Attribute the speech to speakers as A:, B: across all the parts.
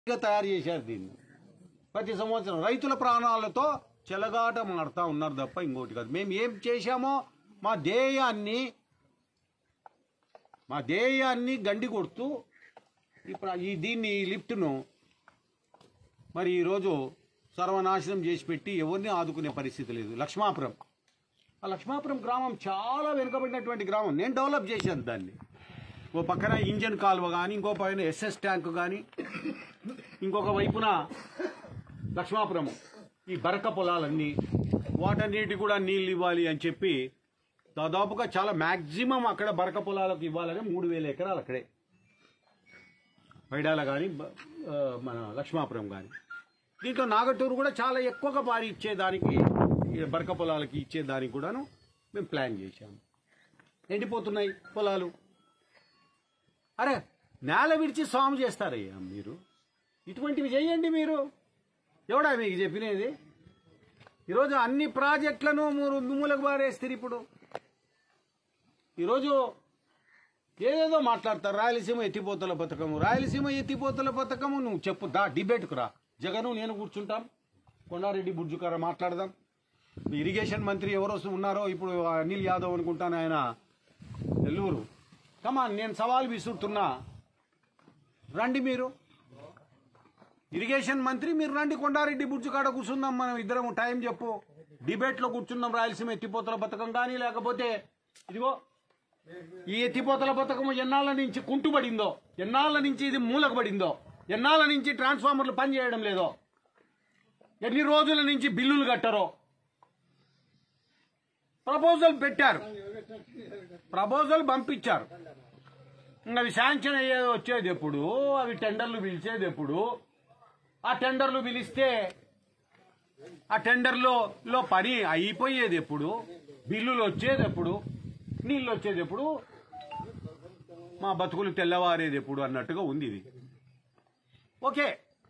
A: తయారు చేశారు దీన్ని. ప్రతి సంవత్సరం రైతుల ప్రాణాలతో చెలగాట మాడుతూ ఉన్నారు తప్ప ఇంకోటి కాదు. మేము ఏం చేశామో మా ధ్యేయాన్ని గండి కొడుతూ ఇప్పుడు దీన్ని ఈ లిఫ్ట్ను మరి ఈరోజు సర్వనాశనం చేసి పెట్టి ఎవరిని ఆదుకునే పరిస్థితి లేదు. లక్ష్మాపురం, ఆ లక్ష్మాపురం గ్రామం చాలా వెనుకబడినటువంటి గ్రామం. నేను డెవలప్ చేశాను దాన్ని. ఓ పక్కన ఇంజన్ కాలువ కానీ, ఇంకో పక్కన ఎస్ఎస్ ట్యాంక్ కానీ, ఇంకొక వైపున లక్ష్మాపురం ఈ బరక పొలాలన్నీ, వాటన్నిటి కూడా నీళ్ళు ఇవ్వాలి అని చెప్పి దాదాపుగా చాలా మ్యాక్సిమం అక్కడ బరక పొలాలకు ఇవ్వాలని 3000 ఎకరాలు అక్కడే వైడాల కానీ మన లక్ష్మాపురం కానీ. దీంట్లో నాగటూరు కూడా చాలా ఎక్కువగా భారీ ఇచ్చేదానికి, బరక పొలాలకి ఇచ్చేదానికి కూడాను మేము ప్లాన్ చేశాము. ఎండిపోతున్నాయి పొలాలు. అరే నేల విడిచి సాము చేస్తారయ్యా మీరు. ఇటువంటివి చేయండి మీరు. ఎవడా మీకు చెప్పినది? ఈరోజు అన్ని ప్రాజెక్టులను మూలకు బారేస్తారు. ఇప్పుడు ఈరోజు ఏదేదో మాట్లాడతారు. రాయలసీమ ఎత్తిపోతల పథకము నువ్వు చెప్పు, డిబేట్కు రా. జగను నేను కూర్చుంటాం, కొండారెడ్డి బుర్జుకార మాట్లాడదాం. ఇరిగేషన్ మంత్రి ఎవరో ఉన్నారో ఇప్పుడు, అనిల్ యాదవ్ అనుకుంటాను, ఆయన నెల్లూరు. కమాన్, నేను సవాల్ విసురుతున్నా, రండి మీరు. ఇరిగేషన్ మంత్రి మీరు రండి, కొండారెడ్డి బుర్జుకాడ కూర్చుందాం. మనం ఇద్దరం టైం చెప్పు, డిబేట్లో కూర్చుందాం. రాయలసీమ ఎత్తిపోతల పథకం కానీ, లేకపోతే ఇదిగో ఈ ఎత్తిపోతల పథకం ఎన్నాళ్ళ నుంచి కుంటుపడిందో, ఎన్నాళ్ళ నుంచి ఇది మూలకు పడిందో, ఎన్నాళ్ళ నుంచి ట్రాన్స్ఫార్మర్లు పనిచేయడం లేదో, ఎన్ని రోజుల నుంచి బిల్లులు కట్టరో. ప్రపోజల్ పెట్టారు, ప్రపోజల్ పంపించారు. అవి శాంక్షన్ అయ్యేది వచ్చేది ఎప్పుడు? అవి టెండర్లు పిలిచేది ఎప్పుడు? ఆ టెండర్లు పిలిస్తే ఆ టెండర్లో పని అయిపోయేది ఎప్పుడు? బిల్లులు వచ్చేది ఎప్పుడు? నీళ్ళు వచ్చేది ఎప్పుడు? మా బతుకులు తెల్లవారేది ఎప్పుడు అన్నట్టుగా ఉంది ఇది. ఓకే,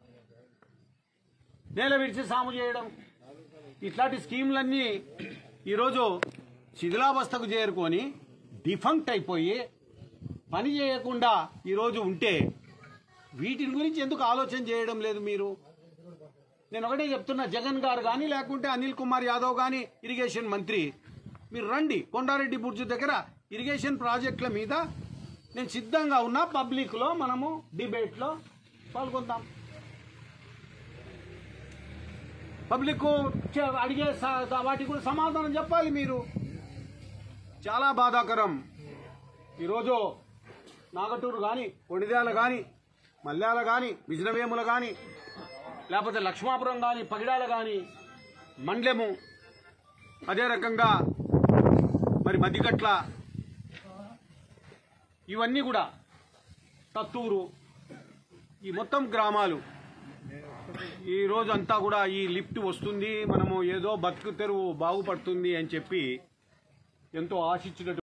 A: నేల విడిచి సాము చేయడం, ఇట్లాంటి స్కీమ్లన్నీ ఈరోజు శిథిలావస్థకు చేరుకొని డిఫంక్ట్ అయిపోయి పని చేయకుండా ఈరోజు ఉంటే వీటిని గురించి ఎందుకు ఆలోచన చేయడం లేదు మీరు? నేను ఒకటే చెప్తున్నా, జగన్ గారు కానీ, లేకుంటే అనిల్ కుమార్ యాదవ్ కానీ, ఇరిగేషన్ మంత్రి, మీరు రండి కొండారెడ్డి బుర్జు దగ్గర. ఇరిగేషన్ ప్రాజెక్టుల మీద నేను సిద్ధంగా ఉన్నా. పబ్లిక్లో మనము డిబేట్లో పాల్గొందాం. పబ్లిక్ అడిగే వాటికి కూడా సమాధానం చెప్పాలి మీరు. చాలా బాధాకరం. ఈరోజు నాగటూరు కానీ, ఒడిద్యాల కానీ, మల్యాల కానీ, విజనవేముల కానీ, లేకపోతే లక్ష్మాపురం కానీ, పగిడాల కానీ, మండ్లెము, అదే రకంగా మరి మద్దిగట్ల, ఇవన్నీ కూడా తత్తూరు, ఈ మొత్తం గ్రామాలు ఈ రోజు అంతా కూడా ఈ లిఫ్ట్ వస్తుంది, మనము ఏదో బతుకు తెరువు బాగుపడుతుంది అని చెప్పి ఎంతో ఆశించినట్టు